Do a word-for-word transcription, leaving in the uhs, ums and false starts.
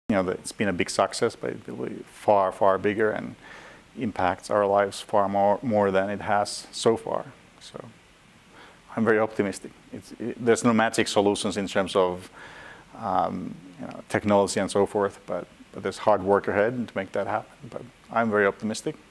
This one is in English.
you know, it's been a big success, but it will be far, far bigger and impacts our lives far more, more than it has so far. So I'm very optimistic. It's, it, there's no magic solutions in terms of um, you know, technology and so forth, but, but there's hard work ahead to make that happen. But I'm very optimistic.